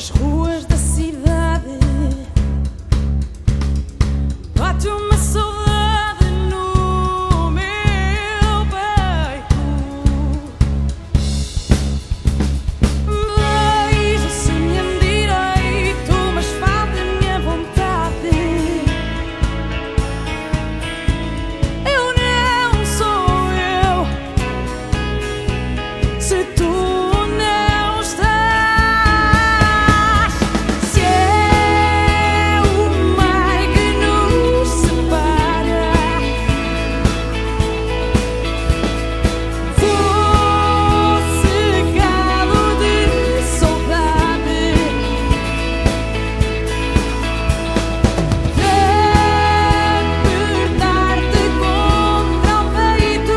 nas ruas da cidade. Bate uma saudade no meu peito. Beija-se-me em direito, mas falta a minha vontade. Eu não sou eu se tu não estás. Se é o mar que nos separa, vou cegado de saudade. Apertar-te contra o peito.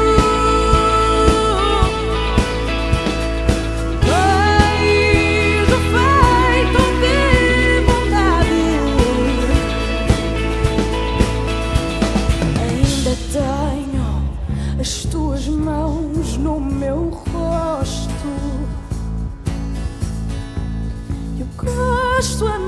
Beijo feito de vontade. Ainda tenho as tuas mãos no meu rosto. Eu gosto a